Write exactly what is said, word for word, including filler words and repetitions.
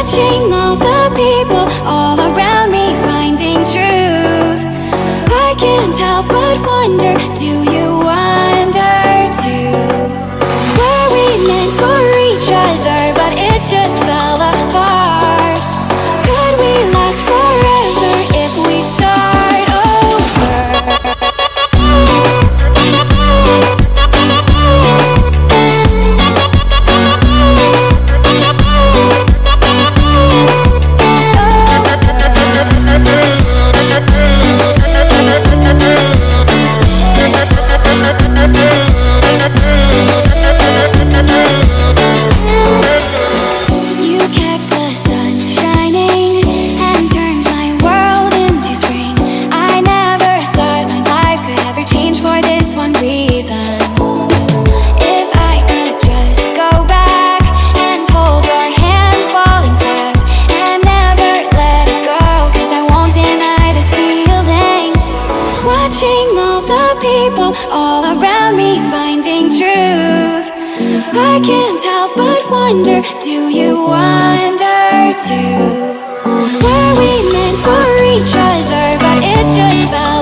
Watching all the people all around me finding truth. I can't help but wonder, do you wonder too? Were we meant for each other, but it just fell apart? Could we last forever if we start over? All around me finding truth. I can't help but wonder, do you wonder too? Were we meant for each other, but it just fell